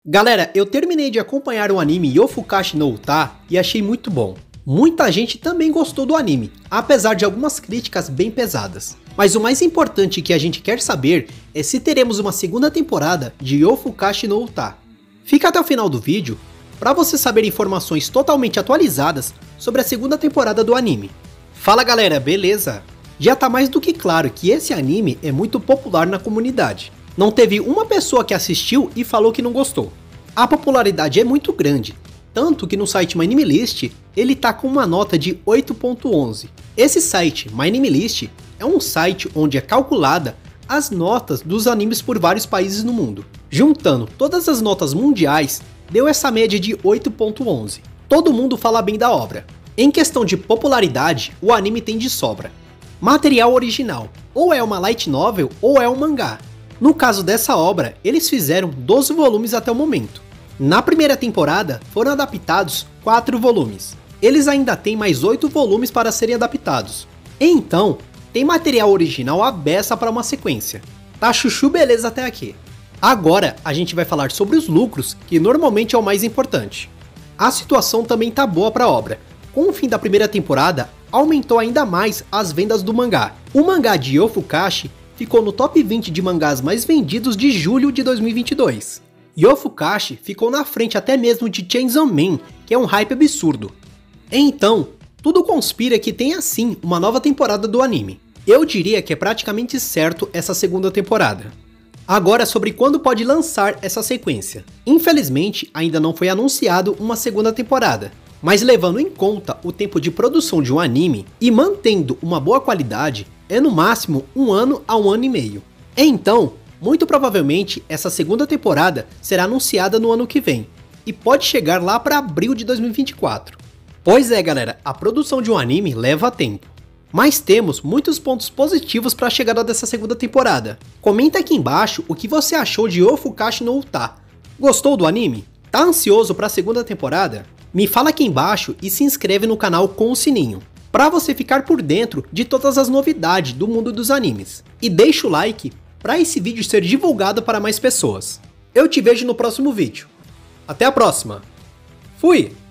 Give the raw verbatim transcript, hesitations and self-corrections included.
Galera, eu terminei de acompanhar o anime Yofukashi no Uta e achei muito bom. Muita gente também gostou do anime, apesar de algumas críticas bem pesadas. Mas o mais importante que a gente quer saber é se teremos uma segunda temporada de Yofukashi no Uta. Fica até o final do vídeo para você saber informações totalmente atualizadas sobre a segunda temporada do anime. Fala galera, beleza? Já tá mais do que claro que esse anime é muito popular na comunidade. Não teve uma pessoa que assistiu e falou que não gostou. A popularidade é muito grande, tanto que no site MyAnimeList ele tá com uma nota de oito ponto onze. Esse site, MyAnimeList, é um site onde é calculada as notas dos animes por vários países no mundo. Juntando todas as notas mundiais, deu essa média de oito ponto onze. Todo mundo fala bem da obra. Em questão de popularidade, o anime tem de sobra. Material original, ou é uma light novel ou é um mangá. No caso dessa obra, eles fizeram doze volumes até o momento. Na primeira temporada, foram adaptados quatro volumes. Eles ainda têm mais oito volumes para serem adaptados. Então, tem material original à beça para uma sequência. Tá chuchu beleza até aqui. Agora, a gente vai falar sobre os lucros, que normalmente é o mais importante. A situação também tá boa para a obra. Com o fim da primeira temporada, aumentou ainda mais as vendas do mangá. O mangá de Yofukashi ficou no top vinte de mangás mais vendidos de julho de dois mil e vinte e dois. Yofukashi ficou na frente até mesmo de Chainsaw Man, que é um hype absurdo. Então, tudo conspira que tenha sim uma nova temporada do anime. Eu diria que é praticamente certo essa segunda temporada. Agora sobre quando pode lançar essa sequência. Infelizmente, ainda não foi anunciado uma segunda temporada. Mas levando em conta o tempo de produção de um anime e mantendo uma boa qualidade, é no máximo um ano a um ano e meio. Então, muito provavelmente essa segunda temporada será anunciada no ano que vem, e pode chegar lá para abril de dois mil e vinte e quatro. Pois é galera, a produção de um anime leva tempo. Mas temos muitos pontos positivos para a chegada dessa segunda temporada. Comenta aqui embaixo o que você achou de Yofukashi no Uta. Gostou do anime? Tá ansioso para a segunda temporada? Me fala aqui embaixo e se inscreve no canal com o sininho, para você ficar por dentro de todas as novidades do mundo dos animes. E deixa o like para esse vídeo ser divulgado para mais pessoas. Eu te vejo no próximo vídeo. Até a próxima. Fui!